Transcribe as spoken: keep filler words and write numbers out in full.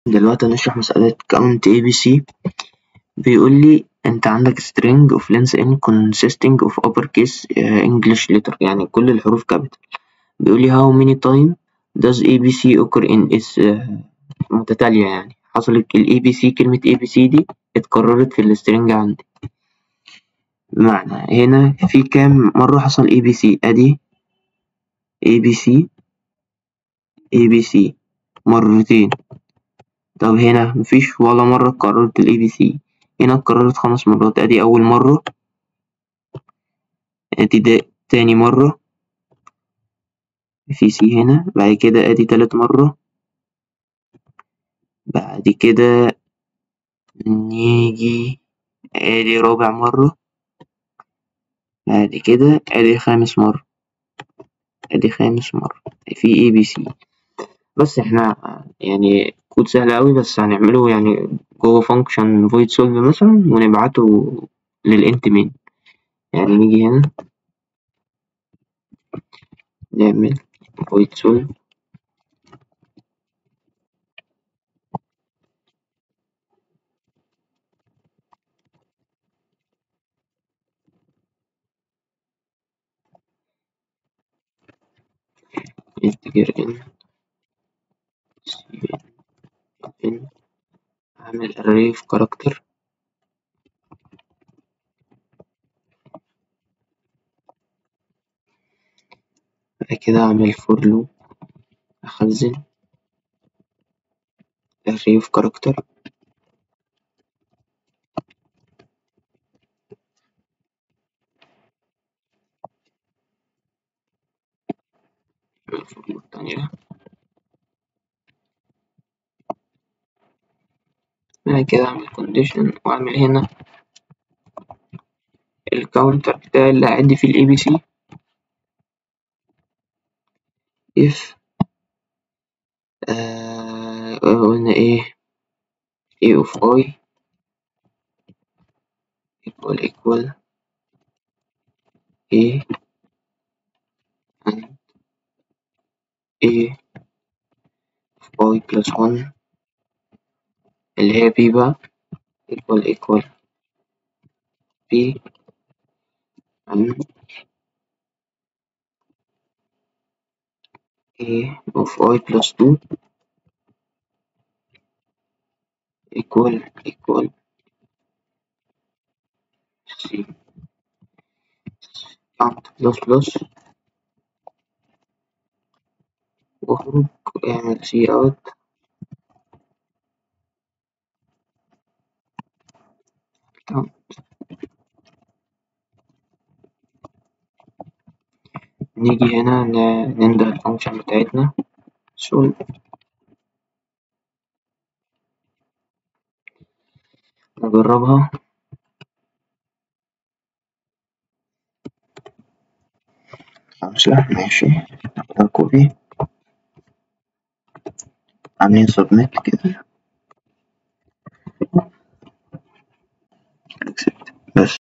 دلوقتي هنشرح مسألة count A B C. بيقول لي أنت عندك string of length n consisting of uppercase uh, English letter، يعني كل الحروف capital. بيقول لي how many time does A B C occur in is uh, متتالية، يعني حصلت ال A B C، كلمة A B C دي اتكررت في السترنج عندي. بمعنى هنا في كام مرة حصل A B C؟ أدي A B C A B C مرتين. طب هنا مفيش ولا مرة اتكررت ال A B C، هنا اتكررت خمس مرات. ادي اول مرة، ادي ده تاني مرة في C هنا، بعد كده ادي تالت مرة، بعد كده نيجي ادي رابع مرة، بعد كده ادي خامس مرة، ادي خامس مرة في A B C. بس احنا يعني كود سهل اوي، بس هنعمله يعني جوه function void solve مثلا ونبعته للint main. يعني نيجي هنا نعمل void solve integer n n أعمل array في character، بعد كده أعمل for loop، أخزن array في character، أعمل for loop تانية، بعد كده أعمل condition وأعمل هنا الكاونتر بتاعي اللي هعد فيه ال A B C if آه قلنا إيه A of I equal equal A and A of I plus one اللي هي B بقى equal equal B and A of I plus two equal equal C. count plus plus واخرج اعمل C out. نيجي هنا ننده الفانكشن بتاعتنا solve، نجربها. خمسة ماشي، ناخدها كوبي، عاملين submit كده.